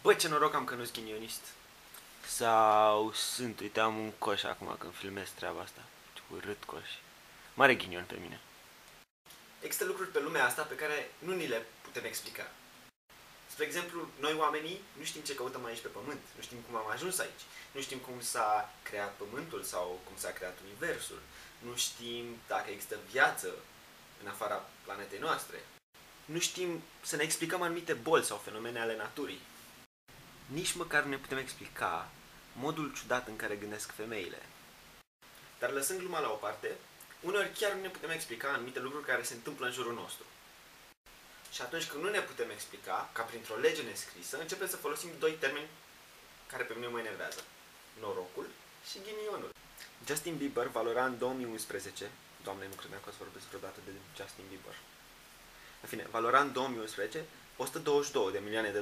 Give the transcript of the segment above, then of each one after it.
Bă, ce noroc am că nu-s ghinionist. Sau sunt, uite, am un coș acum când filmez treaba asta. Ce urât coș. Mare ghinion pe mine. Există lucruri pe lumea asta pe care nu ni le putem explica. Spre exemplu, noi oamenii nu știm ce căutăm aici pe pământ, nu știm cum am ajuns aici, nu știm cum s-a creat pământul sau cum s-a creat universul, nu știm dacă există viață în afara planetei noastre. Nu știm să ne explicăm anumite boli sau fenomene ale naturii. Nici măcar nu ne putem explica modul ciudat în care gândesc femeile. Dar lăsând gluma la o parte, uneori chiar nu ne putem explica anumite lucruri care se întâmplă în jurul nostru. Și atunci când nu ne putem explica, ca printr-o lege nescrisă, începem să folosim doi termeni care pe mine mă enervează. Norocul și ghinionul. Justin Bieber valora în 2011, Doamne, nu credeam că o să vorbesc vreodată de Justin Bieber. În fine, valora în 2011 $122 de milioane.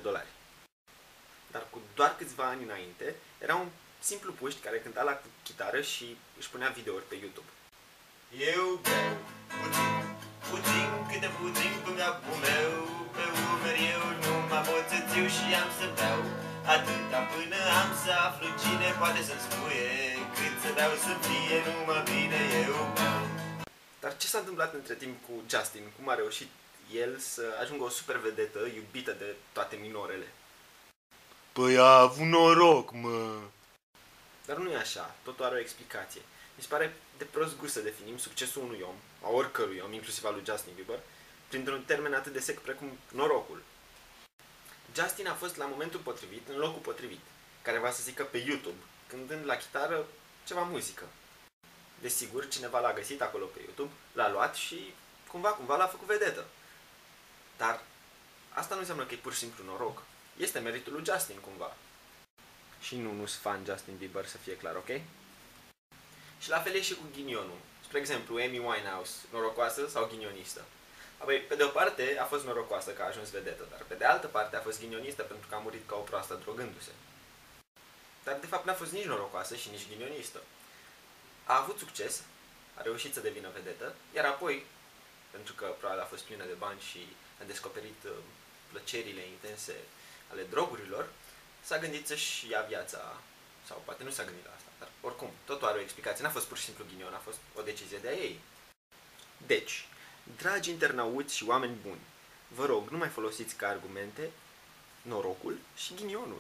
Dar cu doar câțiva ani înainte, era un simplu puști care cânta la chitară și își punea videouri pe YouTube. Eu beau puțin câte puțin cu capul meu, pe umeri eu nu mă moțățiu și am să beau atâta până am să aflu cine poate să-mi spuie, cât să beau să fie numai bine, eu beau. Dar ce s-a întâmplat între timp cu Justin? Cum a reușit el să ajungă o super vedetă iubită de toate minorele? Păi a avut noroc, mă. Dar nu e așa, totul are o explicație. Mi se pare de prost gust să definim succesul unui om, a oricărui om, inclusiv al lui Justin Bieber, printr-un termen atât de sec precum norocul. Justin a fost la momentul potrivit, în locul potrivit, care va să zică pe YouTube, cântând la chitară ceva muzică. Desigur, cineva l-a găsit acolo pe YouTube, l-a luat și cumva l-a făcut vedetă. Dar asta nu înseamnă că e pur și simplu noroc. Este meritul lui Justin cumva. Și nu-s fan Justin Bieber, să fie clar, ok? Și la fel e și cu ghinionul. Spre exemplu, Amy Winehouse, norocoasă sau ghinionistă? Apoi, pe de o parte a fost norocoasă că a ajuns vedetă, dar pe de altă parte a fost ghinionistă pentru că a murit ca o proastă drogându-se. Dar de fapt n-a fost nici norocoasă și nici ghinionistă. A avut succes, a reușit să devină vedetă, iar apoi, pentru că probabil a fost plină de bani și a descoperit plăcerile intense ale drogurilor, s-a gândit să-și ia viața, sau poate nu s-a gândit la asta, dar oricum, totul are o explicație, n-a fost pur și simplu ghinion, a fost o decizie de a ei. Deci, dragi internauți și oameni buni, vă rog, nu mai folosiți ca argumente norocul și ghinionul.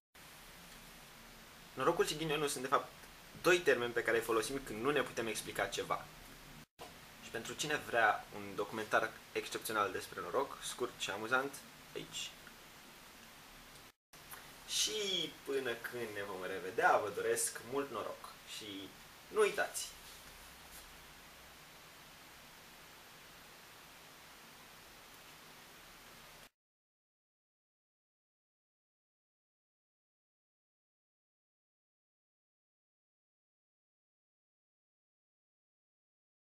Norocul și ghinionul sunt de fapt doi termeni pe care îi folosim când nu ne putem explica ceva. Și pentru cine vrea un documentar excepțional despre noroc, scurt și amuzant, aici. Și până când ne vom revedea, vă doresc mult noroc și nu uitați!